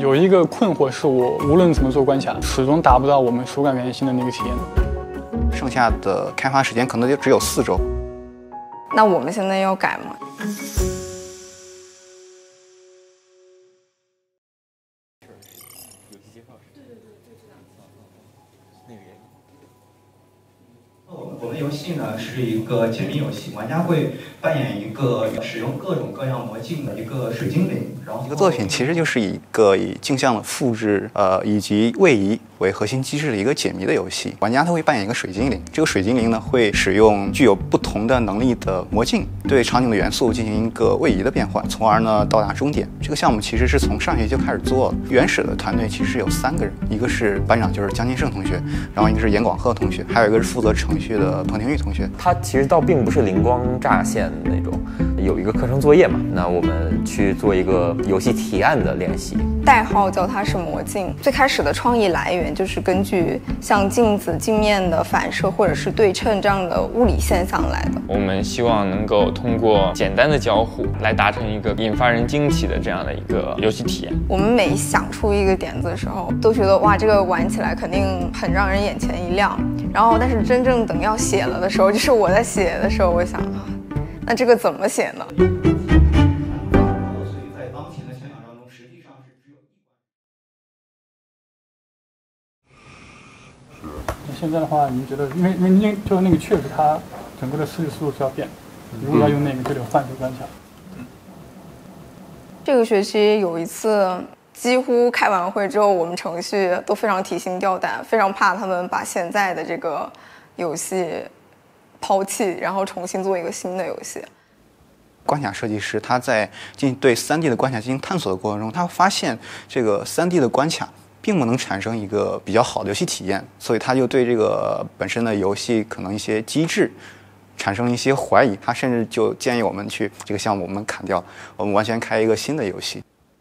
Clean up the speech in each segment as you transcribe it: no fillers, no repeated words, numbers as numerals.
有一个困惑是我无论怎么做关卡，始终达不到我们手感原型的那个体验。 剩下的开发时间可能就只有4周。 那我们现在要改吗？ 我们游戏呢是一个解谜游戏，玩家会扮演一个使用各种各样魔镜的一个水精灵。然后这个作品其实就是一个以镜像的复制以及位移为核心机制的一个解谜的游戏。玩家他会扮演一个水精灵，这个水精灵呢会使用具有不同的能力的魔镜，对场景的元素进行一个位移的变换，从而呢到达终点。这个项目其实是从上学期就开始做了。原始的团队其实有3个人，一个是班长就是江金胜同学，然后一个是严广鹤同学，还有一个是负责程序的彭廷玉同学。 他其实倒并不是灵光乍现那种，有一个课程作业嘛，那我们去做一个游戏提案的练习。 代号叫它是魔镜。最开始的创意来源就是根据像镜子镜面的反射或者是对称这样的物理现象来的。 我们希望能够通过简单的交互来达成一个引发人惊奇的这样的一个游戏体验。 我们每想出一个点子的时候，都觉得哇，这个玩起来肯定很让人眼前一亮。然后，但是真正等要写了的时候，就是我在写的时候，我想啊，那这个怎么写呢？ 所以在当前的现场当中，实际上是只有现在的话，您觉得，因为就是那个确实它整个的思路是要变，如果要用那个就得换一个关卡。 这个学期有一次，几乎开完会之后，我们程序都非常提心吊胆，非常怕他们把现在的这个游戏抛弃，然后重新做一个新的游戏。 关卡设计师他在对3D 的关卡进行探索的过程中，他发现这个3D 的关卡并不能产生一个比较好的游戏体验，所以他就对这个本身的游戏可能一些机制产生了一些怀疑。他甚至就建议我们去这个项目我们砍掉，我们完全开一个新的游戏。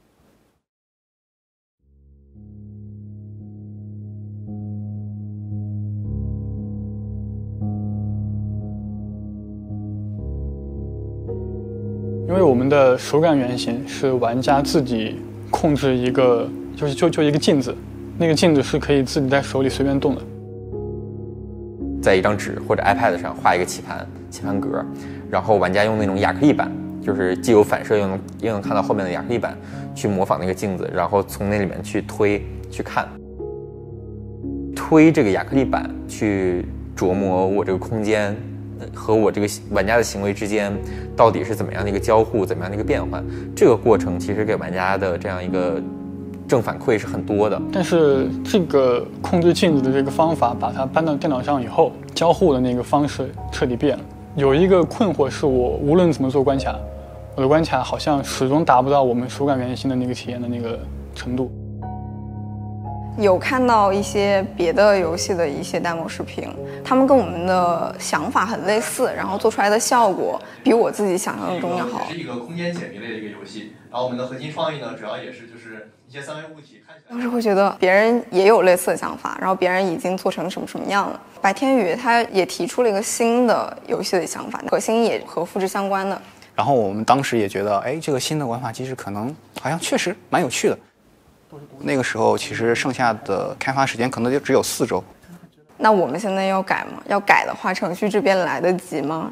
因为我们的手感原型是玩家自己控制一个，就一个镜子，那个镜子是可以自己在手里随便动的。 在一张纸或者 iPad 上画一个棋盘格，然后玩家用那种亚克力板，就是既有反射又能看到后面的亚克力板，去模仿那个镜子，然后从那里面去去看，推这个亚克力板去琢磨我这个空间和我这个玩家的行为之间到底是怎么样的一个交互，怎么样的一个变换。这个过程其实给玩家的这样一个正反馈是很多的。 但是这个控制镜子的这个方法，把它搬到电脑上以后，交互的那个方式彻底变了。有一个困惑是我无论怎么做关卡，我的关卡好像始终达不到我们手感原型的那个体验的那个程度。 有看到一些别的游戏的一些demo视频，他们跟我们的想法很类似，然后做出来的效果比我自己想象中要好。 是一个空间解谜类的一个游戏，然后我们的核心创意呢，主要也是就是一些三维物体看起来。 当时会觉得别人也有类似的想法，然后别人已经做成什么样了。白天宇他也提出了一个新的游戏的想法，核心也和复制相关的。 然后我们当时也觉得，哎，这个新的玩法机制可能好像确实蛮有趣的。那个时候其实剩下的开发时间可能就只有4周。 那我们现在要改吗？要改的话，程序这边来得及吗？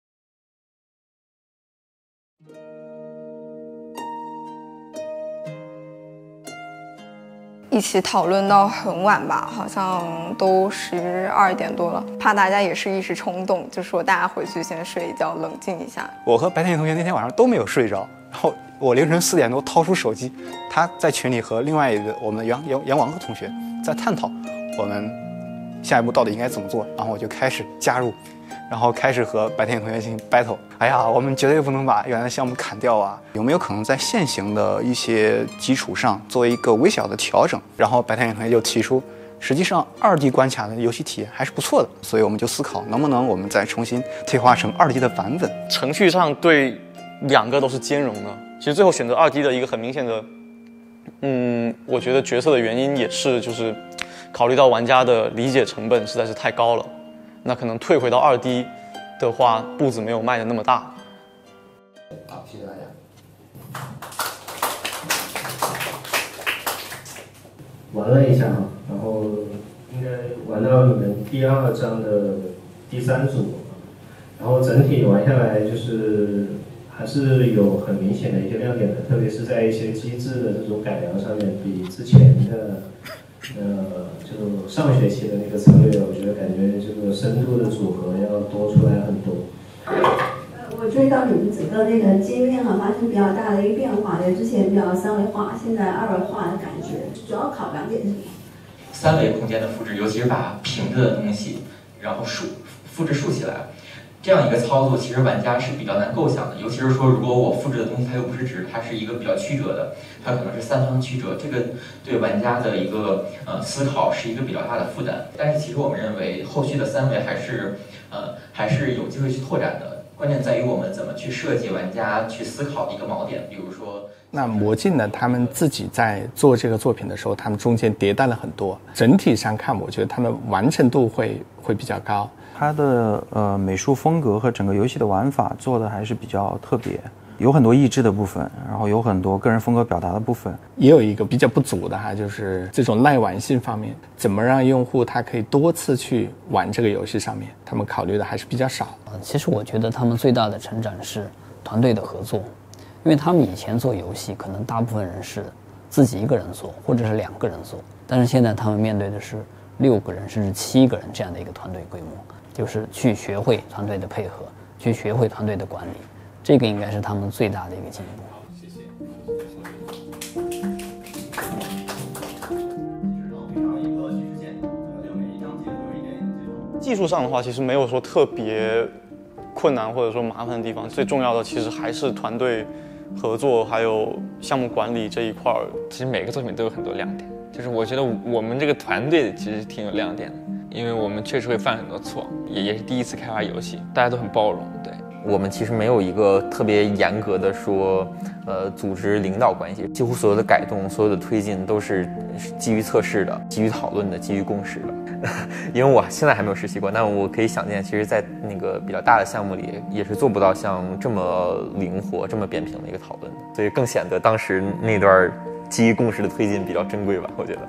一起讨论到很晚吧，好像都12点多了，怕大家也是一时冲动，就说大家回去先睡一觉，冷静一下。 我和白天宇同学那天晚上都没有睡着，然后我凌晨4点多掏出手机，他在群里和另外一个我们的杨广鹤同学在探讨我们下一步到底应该怎么做，然后我就开始加入，然后开始和白天宇同学进行 battle。哎呀，我们绝对不能把原来的项目砍掉啊！有没有可能在现行的一些基础上做一个微小的调整？然后白天宇同学就提出，实际上2D 关卡的游戏体验还是不错的，所以我们就思考能不能我们再重新退化成2D 的版本。 程序上对2个都是兼容的。其实最后选择2D 的一个很明显的，我觉得决策的原因也是就是考虑到玩家的理解成本实在是太高了，那可能退回到2D 的话，步子没有迈的那么大。 好，谢谢大家。 玩了一下哈，然后应该玩到你们第2章的第3组，然后整体玩下来就是还是有很明显的一些亮点的，特别是在一些机制的这种改良上面，比之前的就上学期的那个策略，我觉得感觉这个深度的组合要多出来很多。 我注意到你们整个那个界面发生比较大的一个变化，之前比较3维化，现在2维化的感觉，主要考量点是什么 ？3维空间的复制，尤其是把平着的东西，然后复制竖起来，这样一个操作，其实玩家是比较难构想的。尤其是说，如果我复制的东西它又不是直，它是一个比较曲折的，它可能是3方曲折，这个对玩家的一个思考是一个比较大的负担。但是其实我们认为，后续的3维还是有机会去拓展的。关键在于我们怎么去设计玩家去思考的一个锚点，比如说， 那魔镜呢，他们自己在做这个作品的时候，他们中间迭代了很多。整体上看，我觉得他们完成度会比较高。 它的美术风格和整个游戏的玩法做的还是比较特别，有很多益智的部分，然后有很多个人风格表达的部分。 也有一个比较不足的就是这种耐玩性方面，怎么让用户他可以多次去玩这个游戏上面，他们考虑的还是比较少。 其实我觉得他们最大的成长是团队的合作，因为他们以前做游戏可能大部分人是自己一个人做，或者是2个人做，但是现在他们面对的是6个人甚至7个人这样的一个团队规模，就是去学会团队的配合，去学会团队的管理，这个应该是他们最大的一个进步。 技术上的话，其实没有说特别困难或者说麻烦的地方，最重要的其实还是团队合作还有项目管理这一块儿。 其实每个作品都有很多亮点，就是我觉得我们这个团队其实挺有亮点的，因为我们确实会犯很多错，也是第一次开发游戏，大家都很包容。对， 我们其实没有一个特别严格的说组织领导关系，几乎所有的改动所有的推进都是基于测试的，基于讨论的，基于共识的。因为我现在还没有实习过，但我可以想见，其实在那个比较大的项目里也是做不到像这么灵活这么扁平的一个讨论的，所以更显得当时那段基于共识的推进比较珍贵吧，我觉得。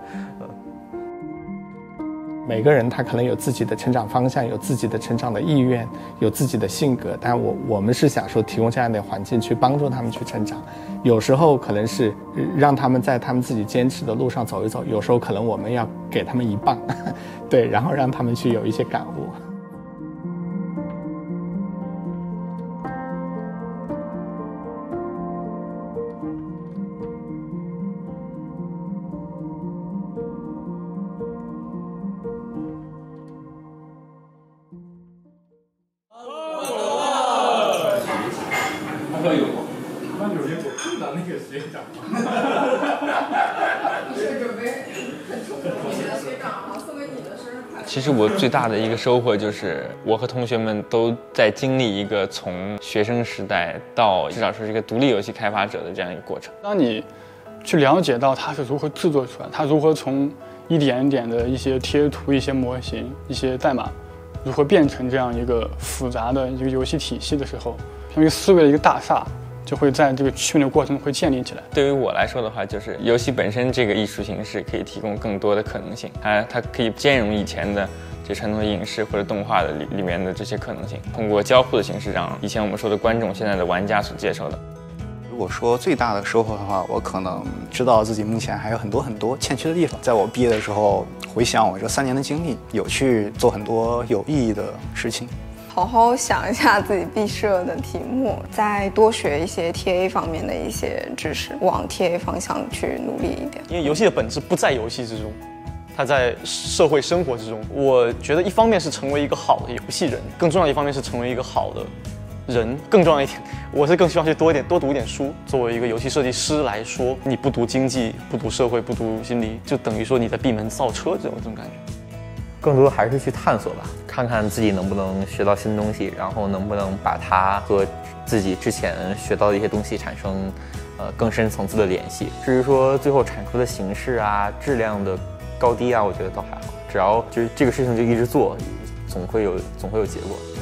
每个人他可能有自己的成长方向，有自己的成长的意愿，有自己的性格，但我们是想说提供这样的环境去帮助他们去成长。有时候可能是让他们在他们自己坚持的路上走一走，有时候可能我们要给他们一棒，对，然后让他们去有一些感悟。 其实我最大的一个收获就是，我和同学们都在经历一个从学生时代到至少是一个独立游戏开发者的这样一个过程。 当你去了解到它是如何制作出来，它如何从一点一点的一些贴图、一些模型、一些代码，如何变成这样一个复杂的一个游戏体系的时候，相当于思维的一个大厦就会在这个训练过程中会建立起来。 对于我来说的话，就是游戏本身这个艺术形式可以提供更多的可能性，它可以兼容以前的这传统的影视或者动画的里面的这些可能性，通过交互的形式让以前我们说的观众、现在的玩家所接受的。 如果说最大的收获的话，我可能知道自己目前还有很多欠缺的地方。在我毕业的时候，回想我这3年的经历，有去做很多有意义的事情。 好好想一下自己毕设的题目，再多学一些 TA 方面的一些知识，往 TA 方向去努力一点。 因为游戏的本质不在游戏之中，它在社会生活之中。我觉得一方面是成为一个好的游戏人，更重要的一方面是成为一个好的人。更重要一点，我是更希望去多读一点书。作为一个游戏设计师来说，你不读经济、不读社会、不读心理，就等于说你在闭门造车这种感觉。 更多还是去探索吧，看看自己能不能学到新东西，然后能不能把它和自己之前学到的一些东西产生更深层次的联系。至于说最后产出的形式啊、质量的高低啊，我觉得倒还好，只要就是这个事情就一直做，总会有结果。